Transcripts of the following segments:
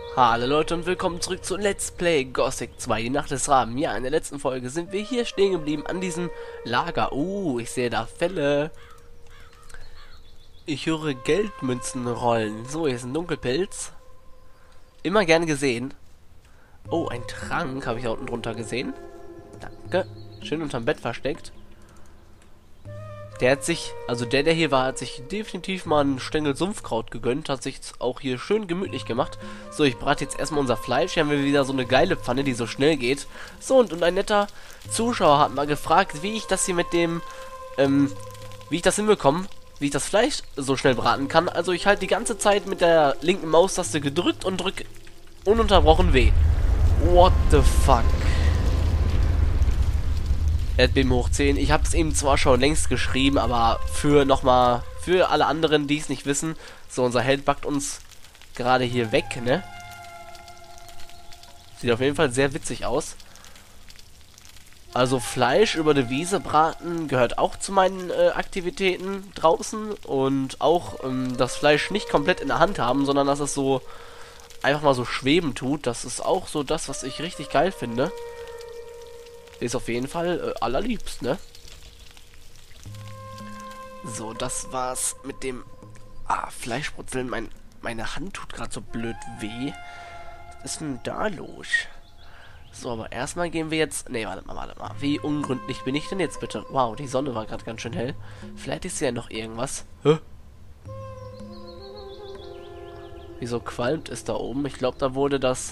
Hallo Leute und willkommen zurück zu Let's Play Gothic 2, die Nacht des Raben. Ja, in der letzten Folge sind wir hier stehen geblieben an diesem Lager. Ich sehe da Fälle. Ich höre Geldmünzen rollen. So, hier ist ein Dunkelpilz. Immer gern gesehen. Oh, ein Trank habe ich da unten drunter gesehen. Danke. Schön unterm Bett versteckt. Der hat sich, also der hier war, hat sich definitiv mal einen Stängel Sumpfkraut gegönnt, hat sich auch hier schön gemütlich gemacht. So, ich brate jetzt erstmal unser Fleisch. Hier haben wir wieder so eine geile Pfanne, die so schnell geht. So, und ein netter Zuschauer hat mal gefragt, wie ich das hier mit dem, wie ich das hinbekomme, wie ich das Fleisch so schnell braten kann. Also ich halte die ganze Zeit mit der linken Maustaste gedrückt und drücke ununterbrochen W. What the fuck? Erdbeben hoch 10. Ich habe es ihm zwar schon längst geschrieben, aber für alle anderen, die es nicht wissen, so, unser Held backt uns gerade hier weg, ne? Sieht auf jeden Fall sehr witzig aus. Also Fleisch über die Wiese braten gehört auch zu meinen Aktivitäten draußen und auch das Fleisch nicht komplett in der Hand haben, sondern dass es so einfach mal so schweben tut. Das ist auch so das, was ich richtig geil finde. Ist auf jeden Fall allerliebst, ne? So, das war's mit dem Fleischbrutzeln. Meine Hand tut gerade so blöd weh. Was ist denn da los? So, aber erstmal gehen wir jetzt... Ne, warte mal. Wie ungründlich bin ich denn jetzt bitte? Wow, die Sonne war gerade ganz schön hell. Vielleicht ist ja noch irgendwas. Hä? Wieso qualmt es da oben? Ich glaube, da wurde das...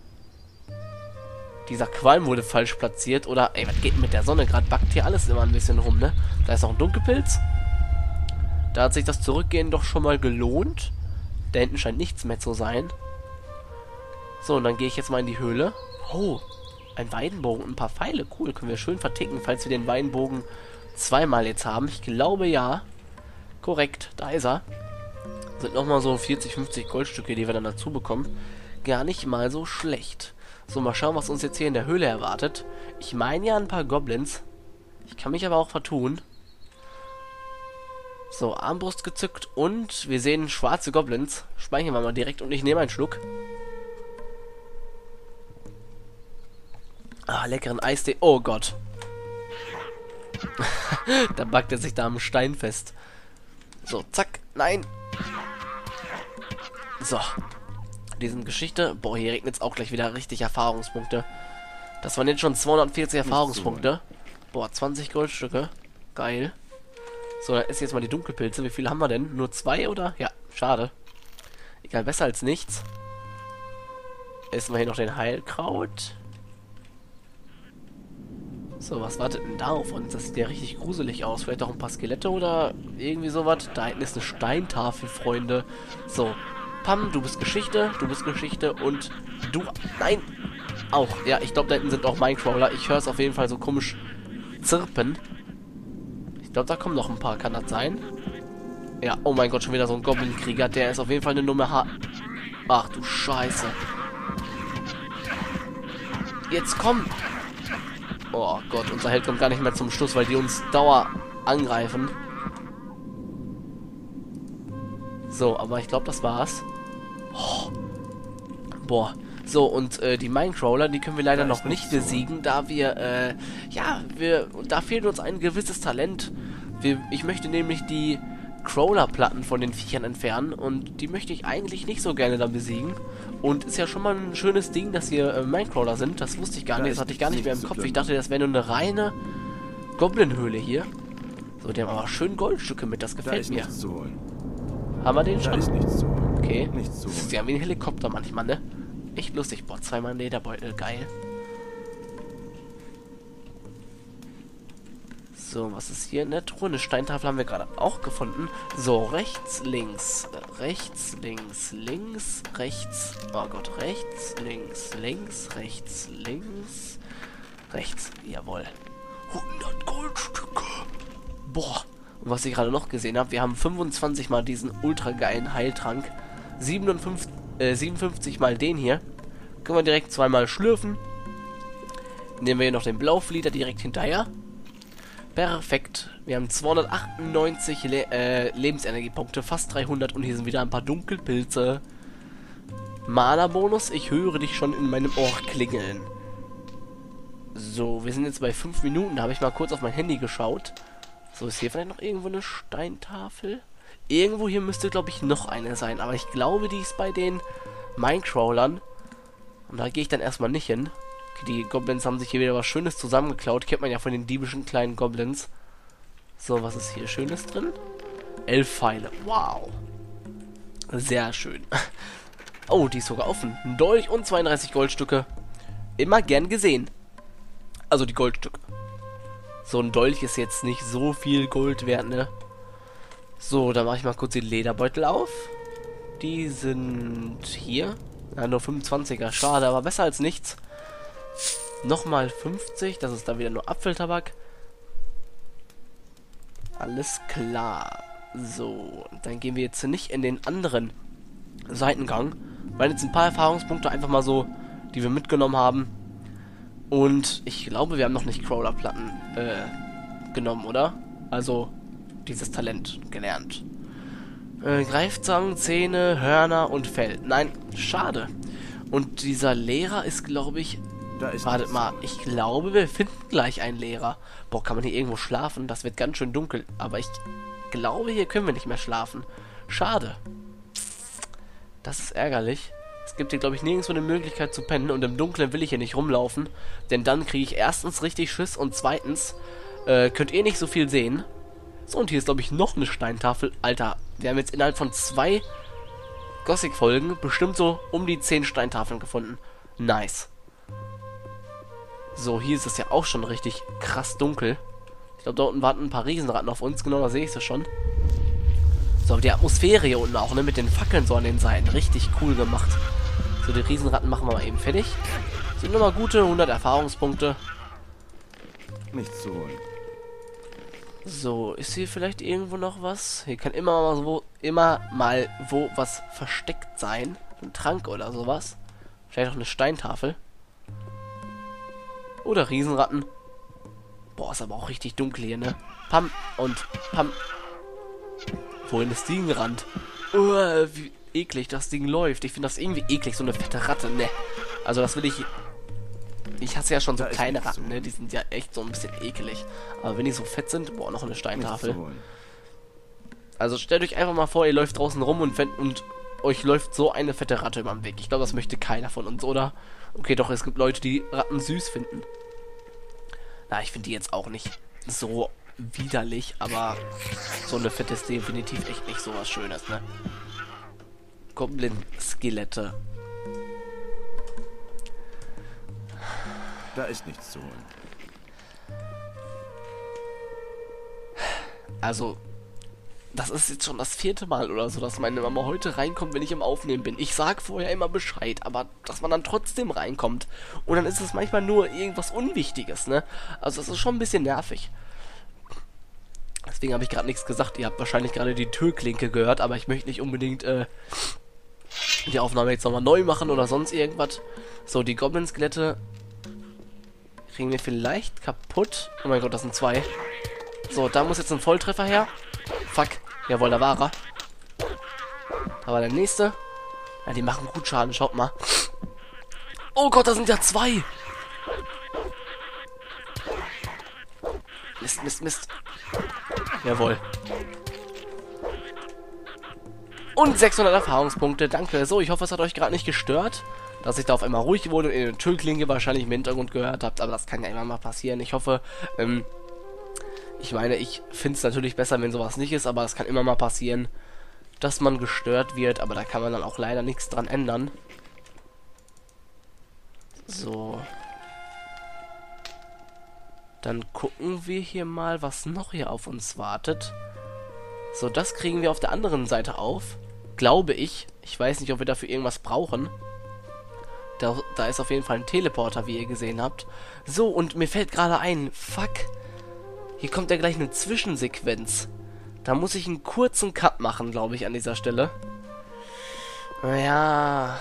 Dieser Qualm wurde falsch platziert. Oder, ey, was geht denn mit der Sonne? Gerade backt hier alles immer ein bisschen rum, ne? Da ist noch ein Dunkelpilz. Da hat sich das Zurückgehen doch schon mal gelohnt. Da hinten scheint nichts mehr zu sein. So, und dann gehe ich jetzt mal in die Höhle. Oh, ein Weidenbogen und ein paar Pfeile. Cool, können wir schön verticken, falls wir den Weidenbogen zweimal jetzt haben. Ich glaube, ja. Korrekt, da ist er. Sind nochmal so 40, 50 Goldstücke, die wir dann dazu bekommen. Gar nicht mal so schlecht. So, mal schauen, was uns jetzt hier in der Höhle erwartet. Ich meine ja ein paar Goblins. Ich kann mich aber auch vertun. So, Armbrust gezückt und wir sehen schwarze Goblins. Speichern wir mal direkt und ich nehme einen Schluck. Leckeren Eistee. Oh Gott. Da backt er sich da am Stein fest. So, zack. Nein. So. Diesen Geschichte. Boah, hier regnet es auch gleich wieder richtig Erfahrungspunkte. Das waren jetzt schon 240 Erfahrungspunkte. Boah, 20 Goldstücke. Geil. So, dann ist jetzt mal die Dunkelpilze. Wie viele haben wir denn? Nur 2 oder? Ja, schade. Egal, besser als nichts. Essen wir hier noch den Heilkraut. So, was wartet denn da auf uns? Das sieht ja richtig gruselig aus. Vielleicht auch ein paar Skelette oder irgendwie sowas. Da hinten ist eine Steintafel, Freunde. So. Pam, du bist Geschichte und du... Nein! Auch, ja, ich glaube, da hinten sind auch Minecrawler. Ich höre es auf jeden Fall so komisch zirpen. Ich glaube, da kommen noch ein paar, kann das sein? Ja, oh mein Gott, schon wieder so ein Goblin-Krieger. Der ist auf jeden Fall eine Nummer H. Ach du Scheiße. Jetzt komm! Oh Gott, unser Held kommt gar nicht mehr zum Schluss, weil die uns Dauer angreifen. So, aber ich glaube, das war's. Oh. Boah. So, und die Minecrawler, die können wir leider noch nicht besiegen, da wir, da fehlt uns ein gewisses Talent. Ich möchte nämlich die Crawler-Platten von den Viechern entfernen und die möchte ich eigentlich nicht so gerne dann besiegen. Und ist ja schon mal ein schönes Ding, dass hier Minecrawler sind. Das wusste ich gar nicht, das hatte ich gar nicht mehr im Kopf. Ich dachte, das wäre nur eine reine Goblin-Höhle hier. So, die haben aber schön Goldstücke mit, das gefällt mir. Haben wir den schon? Okay. Das ist ja wie ein Helikopter manchmal, ne? Echt lustig. Boah, zweimal Lederbeutel. Geil. So, was ist hier in der Truhe? Eine Steintafel haben wir gerade auch gefunden. So, rechts, links. Rechts, links, links, rechts. Oh Gott, rechts, links, links, rechts, links. Rechts. Jawohl. 100 Goldstücke. Boah. Und was ich gerade noch gesehen habe, wir haben 25 mal diesen ultra geilen Heiltrank. 57 mal den hier. Können wir direkt zweimal schlürfen. Nehmen wir hier noch den Blauflieder direkt hinterher. Perfekt. Wir haben 298 Lebensenergiepunkte, fast 300 und hier sind wieder ein paar Dunkelpilze. Mana-Bonus, ich höre dich schon in meinem Ohr klingeln. So, wir sind jetzt bei 5 Minuten. Da habe ich mal kurz auf mein Handy geschaut. So, ist hier vielleicht noch irgendwo eine Steintafel? Irgendwo hier müsste, glaube ich, noch eine sein. Aber ich glaube, die ist bei den Minecrawlern. Und da gehe ich dann erstmal nicht hin. Okay, die Goblins haben sich hier wieder was Schönes zusammengeklaut. Kennt man ja von den diebischen kleinen Goblins. So, was ist hier Schönes drin? 11 Pfeile. Wow. Sehr schön. Oh, die ist sogar offen. Ein Dolch und 32 Goldstücke. Immer gern gesehen. Also die Goldstücke. So ein Dolch ist jetzt nicht so viel Gold wert, ne? So, dann mache ich mal kurz die Lederbeutel auf. Die sind hier. Ja, nur 25er. Schade, aber besser als nichts. Nochmal 50. Das ist dann wieder nur Apfeltabak. Alles klar. So, dann gehen wir jetzt nicht in den anderen Seitengang. Weil jetzt ein paar Erfahrungspunkte einfach mal so, die wir mitgenommen haben. Und ich glaube, wir haben noch nicht Crawlerplatten genommen, oder? Also, dieses Talent gelernt. Greifzangen, Zähne, Hörner und Fell. Nein, schade. Und dieser Lehrer ist, glaube ich... Wartet mal, ich glaube, wir finden gleich einen Lehrer. Boah, kann man hier irgendwo schlafen? Das wird ganz schön dunkel. Aber ich glaube, hier können wir nicht mehr schlafen. Schade. Das ist ärgerlich. Es gibt hier, glaube ich, nirgendwo eine Möglichkeit zu pennen. Und im Dunkeln will ich hier nicht rumlaufen. Denn dann kriege ich erstens richtig Schiss. Und zweitens könnt ihr nicht so viel sehen. So, und hier ist, glaube ich, noch eine Steintafel. Alter, wir haben jetzt innerhalb von 2 Gothic-Folgen bestimmt so um die 10 Steintafeln gefunden. Nice. So, hier ist es ja auch schon richtig krass dunkel. Ich glaube, da unten warten ein paar Riesenratten auf uns. Genau, da sehe ich sie schon. So, aber die Atmosphäre hier unten auch, ne, mit den Fackeln so an den Seiten. Richtig cool gemacht. So, die Riesenratten machen wir mal eben fertig. Sind nochmal gute 100 Erfahrungspunkte. Nichts zu holen. So, ist hier vielleicht irgendwo noch was? Hier kann immer mal wo was versteckt sein. Ein Trank oder sowas. Vielleicht auch eine Steintafel. Oder Riesenratten. Boah, ist aber auch richtig dunkel hier, ne? Pam und Pam. Wohin ist die gerannt? Wie eklig das Ding läuft. Ich finde das irgendwie eklig, so eine fette Ratte, ne? Also das will ich... Ich hasse ja schon so kleine Ratten, ne? Die sind ja echt so ein bisschen ekelig. Aber wenn die so fett sind... Boah, noch eine Steintafel. Also stellt euch einfach mal vor, ihr läuft draußen rum und euch läuft so eine fette Ratte über den Weg. Ich glaube, das möchte keiner von uns, oder? Okay, doch, es gibt Leute, die Ratten süß finden. Na, ich finde die jetzt auch nicht so widerlich, aber so eine fette ist definitiv echt nicht so was Schönes, ne? Goblin-Skelette. Da ist nichts zu holen. Also, das ist jetzt schon das 4. Mal oder so, dass meine Mama heute reinkommt, wenn ich im Aufnehmen bin. Ich sag vorher immer Bescheid, aber dass man dann trotzdem reinkommt. Und dann ist es manchmal nur irgendwas Unwichtiges, ne? Also das ist schon ein bisschen nervig. Deswegen habe ich gerade nichts gesagt. Ihr habt wahrscheinlich gerade die Türklinke gehört, aber ich möchte nicht unbedingt die Aufnahme jetzt nochmal neu machen oder sonst irgendwas. So, die Goblin-Skelette kriegen wir vielleicht kaputt. Oh mein Gott, das sind 2. So, da muss jetzt ein Volltreffer her. Fuck. Jawohl, da war er. Da war der nächste. Ja, die machen gut Schaden, schaut mal. Oh Gott, da sind ja 2. Mist, Mist, Mist. Jawohl. Und 600 Erfahrungspunkte, danke. So, ich hoffe, es hat euch gerade nicht gestört, dass ich da auf einmal ruhig wurde und ihr eine Türklinke wahrscheinlich im Hintergrund gehört habt. Aber das kann ja immer mal passieren. Ich hoffe, ich meine, ich finde es natürlich besser, wenn sowas nicht ist, aber es kann immer mal passieren, dass man gestört wird, aber da kann man dann auch leider nichts dran ändern. So. Dann gucken wir hier mal, was noch hier auf uns wartet. So, das kriegen wir auf der anderen Seite auf. Glaube ich. Ich weiß nicht, ob wir dafür irgendwas brauchen. Da ist auf jeden Fall ein Teleporter, wie ihr gesehen habt. So, und mir fällt gerade ein, fuck. Hier kommt ja gleich eine Zwischensequenz. Da muss ich einen kurzen Cut machen, glaube ich, an dieser Stelle. Ja.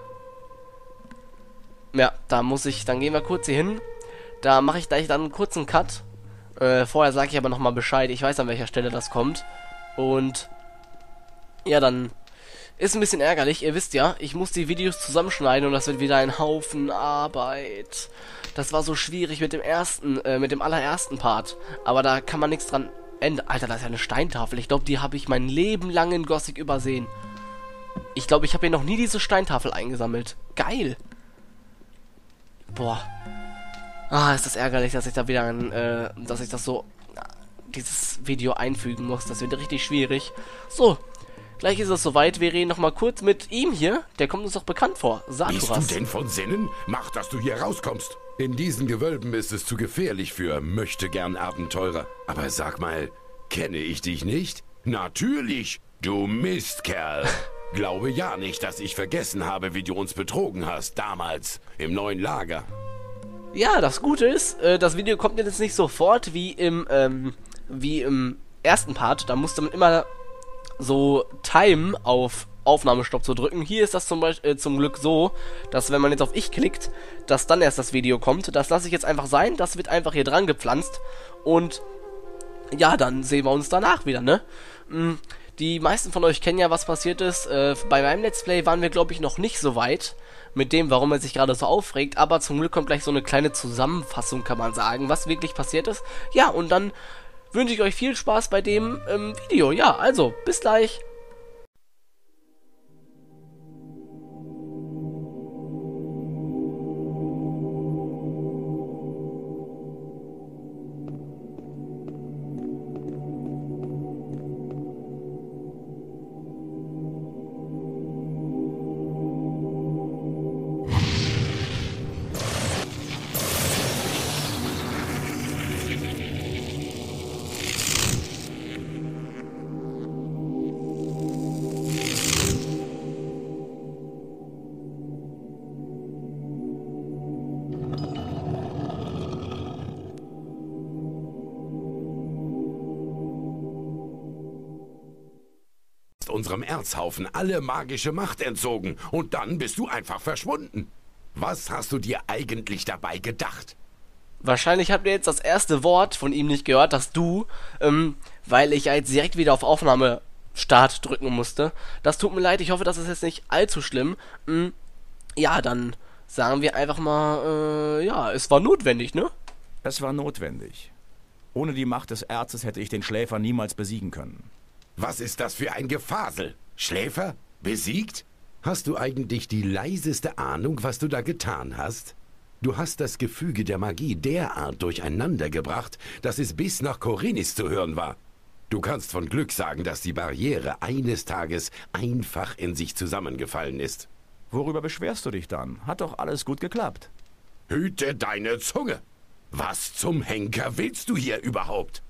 Ja, dann gehen wir kurz hier hin. Da mache ich gleich dann einen kurzen Cut. Vorher sage ich aber nochmal Bescheid. Ich weiß, an welcher Stelle das kommt. Und ja, dann Ist ein bisschen ärgerlich, ihr wisst ja, ich muss die Videos zusammenschneiden und das wird wieder ein Haufen Arbeit. Das war so schwierig mit dem allerersten Part. Aber da kann man nichts dran ändern. Alter, das ist ja eine Steintafel. Ich glaube, die habe ich mein Leben lang in Gothic übersehen. Ich glaube, ich habe hier noch nie diese Steintafel eingesammelt. Geil. Boah. Ah, ist das ärgerlich, dass ich da wieder dieses Video einfügen muss. Das wird richtig schwierig. So. Gleich ist es soweit, wir reden nochmal kurz mit ihm hier. Der kommt uns doch bekannt vor. Saturas. Bist du denn von Sinnen? Mach, dass du hier rauskommst. In diesen Gewölben ist es zu gefährlich für Möchtegern-Abenteurer. Aber sag mal, kenne ich dich nicht? Natürlich, du Mistkerl. Glaube ja nicht, dass ich vergessen habe, wie du uns betrogen hast, damals, im neuen Lager. Ja, das Gute ist, das Video kommt jetzt nicht sofort wie im ersten Part. Da musste man immer so Time auf Aufnahmestopp zu drücken. Hier ist das zum Glück so, dass wenn man jetzt auf Ich klickt, dass dann erst das Video kommt. Das lasse ich jetzt einfach sein. Das wird einfach hier dran gepflanzt. Und ja, dann sehen wir uns danach wieder, ne? Die meisten von euch kennen ja, was passiert ist. Bei meinem Let's Play waren wir, glaube ich, noch nicht so weit mit dem, warum er sich gerade so aufregt. Aber zum Glück kommt gleich so eine kleine Zusammenfassung, kann man sagen, was wirklich passiert ist. Ja, und dann wünsche ich euch viel Spaß bei dem Video. Ja, also, bis gleich. Unserem Erzhaufen alle magische Macht entzogen und dann bist du einfach verschwunden. Was hast du dir eigentlich dabei gedacht? Wahrscheinlich habt ihr jetzt das erste Wort von ihm nicht gehört, das Du, weil ich ja jetzt direkt wieder auf Aufnahme Start drücken musste. Das tut mir leid, ich hoffe, das ist jetzt nicht allzu schlimm. Ja, dann sagen wir einfach mal, ja, es war notwendig, ne? Es war notwendig. Ohne die Macht des Erzes hätte ich den Schläfer niemals besiegen können. Was ist das für ein Gefasel? Schläfer? Besiegt? Hast du eigentlich die leiseste Ahnung, was du da getan hast? Du hast das Gefüge der Magie derart durcheinander gebracht, dass es bis nach Khorinis zu hören war. Du kannst von Glück sagen, dass die Barriere eines Tages einfach in sich zusammengefallen ist. Worüber beschwerst du dich dann? Hat doch alles gut geklappt. Hüte deine Zunge! Was zum Henker willst du hier überhaupt?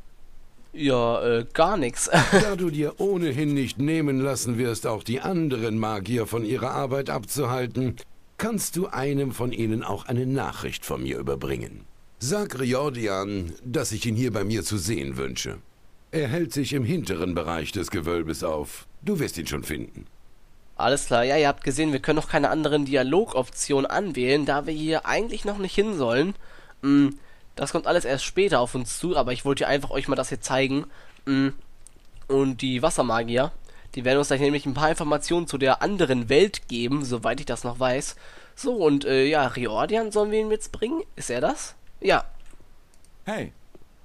Ja, gar nichts. Da du dir ohnehin nicht nehmen lassen wirst, auch die anderen Magier von ihrer Arbeit abzuhalten, kannst du einem von ihnen auch eine Nachricht von mir überbringen. Sag Riordan, dass ich ihn hier bei mir zu sehen wünsche. Er hält sich im hinteren Bereich des Gewölbes auf. Du wirst ihn schon finden. Alles klar, ja, ihr habt gesehen, wir können noch keine anderen Dialogoptionen anwählen, da wir hier eigentlich noch nicht hin sollen. Das kommt alles erst später auf uns zu, aber ich wollte einfach euch mal das hier zeigen. Und die Wassermagier, die werden uns gleich nämlich ein paar Informationen zu der anderen Welt geben, soweit ich das noch weiß. So, und ja, Riordan sollen wir ihn jetzt bringen? Ist er das? Ja. Hey,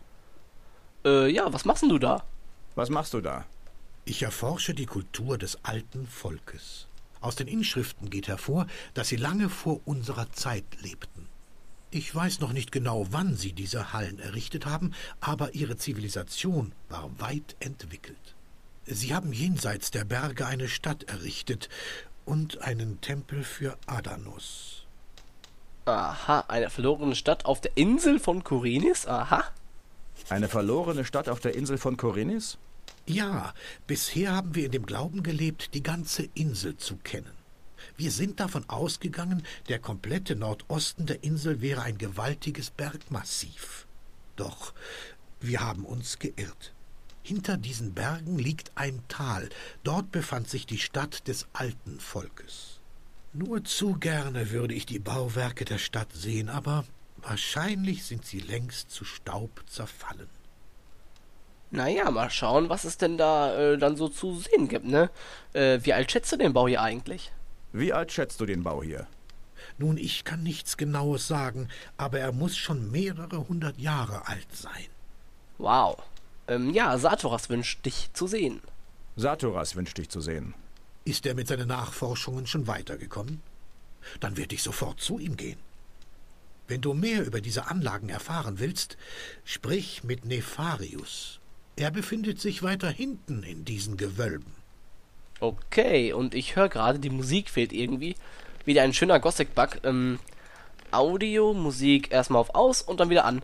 Ja, was machst denn du da? was machst du da? Ich erforsche die Kultur des alten Volkes. Aus den Inschriften geht hervor, dass sie lange vor unserer Zeit lebten. Ich weiß noch nicht genau, wann sie diese Hallen errichtet haben, aber ihre Zivilisation war weit entwickelt. Sie haben jenseits der Berge eine Stadt errichtet und einen Tempel für Adanos. Aha, eine verlorene Stadt auf der Insel von Khorinis? Aha. Eine verlorene Stadt auf der Insel von Khorinis? Ja, bisher haben wir in dem Glauben gelebt, die ganze Insel zu kennen. Wir sind davon ausgegangen, der komplette Nordosten der Insel wäre ein gewaltiges Bergmassiv. Doch wir haben uns geirrt. Hinter diesen Bergen liegt ein Tal. Dort befand sich die Stadt des alten Volkes. Nur zu gerne würde ich die Bauwerke der Stadt sehen, aber wahrscheinlich sind sie längst zu Staub zerfallen. Naja, mal schauen, was es denn da dann so zu sehen gibt, ne? Wie alt schätzt du den Bau hier eigentlich? Wie alt schätzt du den Bau hier? Nun, ich kann nichts Genaues sagen, aber er muss schon mehrere hundert Jahre alt sein. Wow. Ja, Satoras wünscht dich zu sehen. Saturas wünscht dich zu sehen. Ist er mit seinen Nachforschungen schon weitergekommen? Dann werde ich sofort zu ihm gehen. Wenn du mehr über diese Anlagen erfahren willst, sprich mit Nefarius. Er befindet sich weiter hinten in diesen Gewölben. Okay, und ich höre gerade, die Musik fehlt irgendwie. Wieder ein schöner Gothic-Bug. Audio, Musik erstmal auf aus und dann wieder an.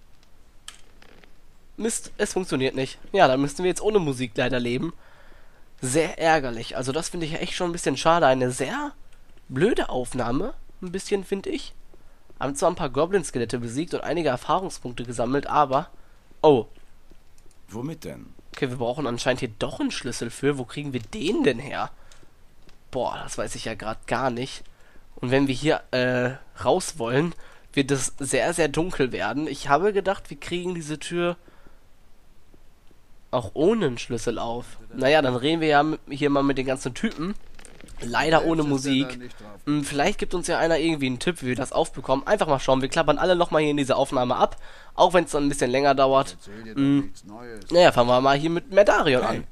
Mist, es funktioniert nicht. Ja, dann müssten wir jetzt ohne Musik leider leben. Sehr ärgerlich. Also das finde ich echt schon ein bisschen schade. Eine sehr blöde Aufnahme. Ein bisschen, finde ich. Haben zwar ein paar Goblin-Skelette besiegt und einige Erfahrungspunkte gesammelt, aber... Oh, Womit denn? okay, wir brauchen anscheinend hier doch einen Schlüssel für. Wo kriegen wir den denn her? Boah, das weiß ich ja gerade gar nicht. Und wenn wir hier raus wollen, wird es sehr, sehr dunkel werden. Ich habe gedacht, wir kriegen diese Tür auch ohne einen Schlüssel auf. Naja, dann reden wir ja hier mal mit den ganzen Typen. Leider ohne Musik. Vielleicht gibt uns ja einer irgendwie einen Tipp, wie wir das aufbekommen. Einfach mal schauen. Wir klappern alle nochmal hier in diese Aufnahme ab. Auch wenn es dann ein bisschen länger dauert. Naja, fangen wir mal hier mit Merdarion an.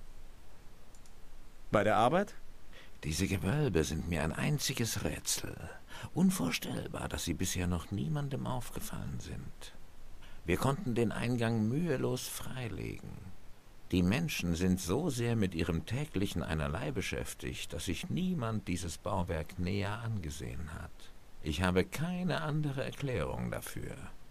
Bei der Arbeit? Diese Gewölbe sind mir ein einziges Rätsel. Unvorstellbar, dass sie bisher noch niemandem aufgefallen sind. Wir konnten den Eingang mühelos freilegen. Die Menschen sind so sehr mit ihrem täglichen Einerlei beschäftigt, dass sich niemand dieses Bauwerk näher angesehen hat. Ich habe keine andere Erklärung dafür.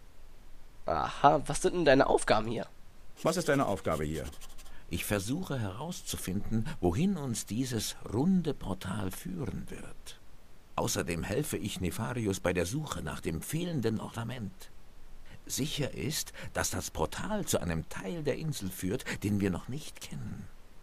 Aha, was sind denn deine Aufgaben hier? Was ist deine Aufgabe hier? Ich versuche herauszufinden, wohin uns dieses runde Portal führen wird. Außerdem helfe ich Nefarius bei der Suche nach dem fehlenden Ornament. Sicher ist, dass das Portal zu einem Teil der Insel führt, den wir noch nicht kennen.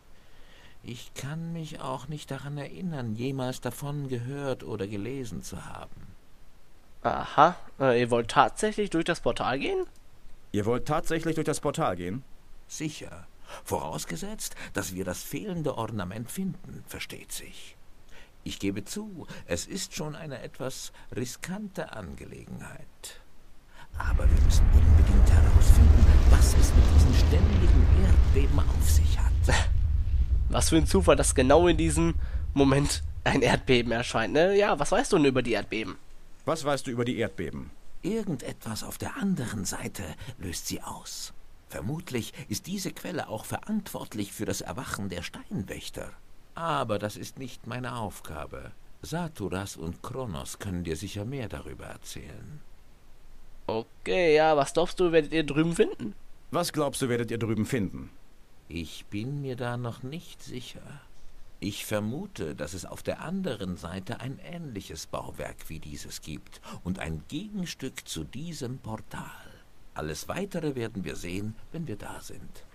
Ich kann mich auch nicht daran erinnern, jemals davon gehört oder gelesen zu haben. Aha, ihr wollt tatsächlich durch das Portal gehen? Ihr wollt tatsächlich durch das Portal gehen? Sicher, vorausgesetzt, dass wir das fehlende Ornament finden, versteht sich. Ich gebe zu, es ist schon eine etwas riskante Angelegenheit. Aber wir müssen unbedingt herausfinden, was es mit diesen ständigen Erdbeben auf sich hat. Was für ein Zufall, dass genau in diesem Moment ein Erdbeben erscheint, ne? Ja, was weißt du denn über die Erdbeben? Was weißt du über die Erdbeben? Irgendetwas auf der anderen Seite löst sie aus. Vermutlich ist diese Quelle auch verantwortlich für das Erwachen der Steinwächter. Aber das ist nicht meine Aufgabe. Saturas und Kronos können dir sicher mehr darüber erzählen. Okay, ja, was glaubst du, werdet ihr drüben finden? Was glaubst du, werdet ihr drüben finden? Ich bin mir da noch nicht sicher. Ich vermute, dass es auf der anderen Seite ein ähnliches Bauwerk wie dieses gibt und ein Gegenstück zu diesem Portal. Alles Weitere werden wir sehen, wenn wir da sind.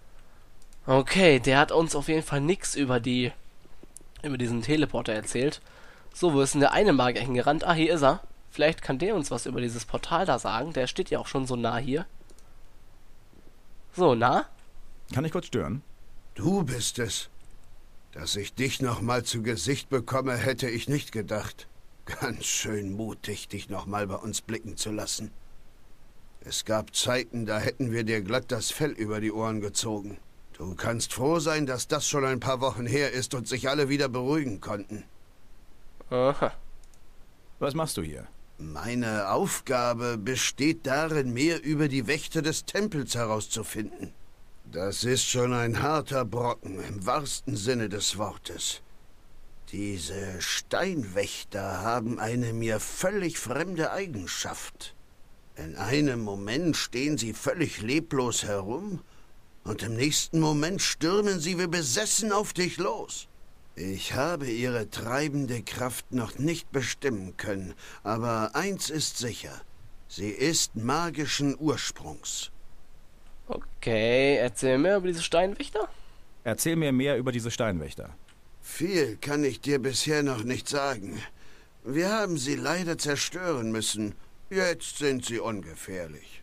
Okay, der hat uns auf jeden Fall nichts über diesen Teleporter erzählt. So, wo ist denn der eine Magier hingerannt? Ah, hier ist er. Vielleicht kann der uns was über dieses Portal da sagen. Der steht ja auch schon so nah hier. So, nah? Kann ich kurz stören? Du bist es. Dass ich dich noch mal zu Gesicht bekomme, hätte ich nicht gedacht. Ganz schön mutig, dich noch mal bei uns blicken zu lassen. Es gab Zeiten, da hätten wir dir glatt das Fell über die Ohren gezogen. Du kannst froh sein, dass das schon ein paar Wochen her ist und sich alle wieder beruhigen konnten. Aha. Was machst du hier? Meine Aufgabe besteht darin, mehr über die Wächter des Tempels herauszufinden. Das ist schon ein harter Brocken, im wahrsten Sinne des Wortes. Diese Steinwächter haben eine mir völlig fremde Eigenschaft. In einem Moment stehen sie völlig leblos herum, und im nächsten Moment stürmen sie wie besessen auf dich los. Ich habe ihre treibende Kraft noch nicht bestimmen können, aber eins ist sicher, sie ist magischen Ursprungs. Okay, erzähl mir über diese Steinwächter. Erzähl mir mehr über diese Steinwächter. Viel kann ich dir bisher noch nicht sagen. Wir haben sie leider zerstören müssen. Jetzt sind sie ungefährlich.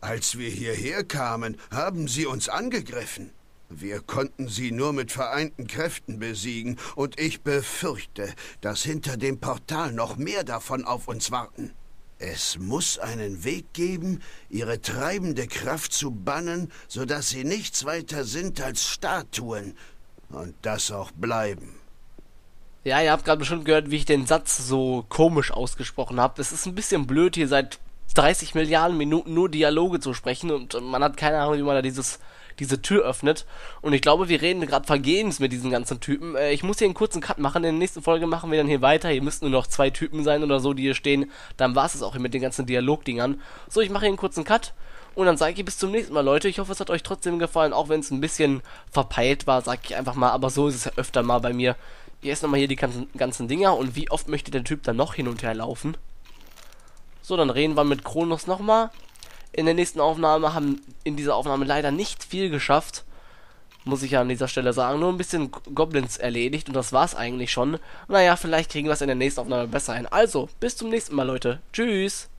Als wir hierher kamen, haben sie uns angegriffen. Wir konnten sie nur mit vereinten Kräften besiegen, und ich befürchte, dass hinter dem Portal noch mehr davon auf uns warten. Es muss einen Weg geben, ihre treibende Kraft zu bannen, sodass sie nichts weiter sind als Statuen, und das auch bleiben. Ja, ihr habt gerade bestimmt gehört, wie ich den Satz so komisch ausgesprochen habe. Es ist ein bisschen blöd, hier seit 30 Milliarden Minuten nur Dialoge zu sprechen und man hat keine Ahnung, wie man da diese Tür öffnet. Und ich glaube, wir reden gerade vergebens mit diesen ganzen Typen. Ich muss hier einen kurzen Cut machen. In der nächsten Folge machen wir dann hier weiter. Hier müssten nur noch 2 Typen sein oder so, die hier stehen. Dann war es auch hier mit den ganzen Dialogdingern. So, ich mache hier einen kurzen Cut. Und dann sage ich bis zum nächsten Mal, Leute. Ich hoffe, es hat euch trotzdem gefallen. Auch wenn es ein bisschen verpeilt war, sage ich einfach mal. Aber so ist es ja öfter mal bei mir. Hier ist nochmal hier die ganzen Dinger. Und wie oft möchte der Typ dann noch hin und her laufen? So, dann reden wir mit Kronos nochmal. In der nächsten Aufnahme haben in dieser Aufnahme leider nicht viel geschafft. Muss ich ja an dieser Stelle sagen. Nur ein bisschen Goblins erledigt und das war's eigentlich schon. Naja, vielleicht kriegen wir es in der nächsten Aufnahme besser hin. Also, bis zum nächsten Mal, Leute. Tschüss.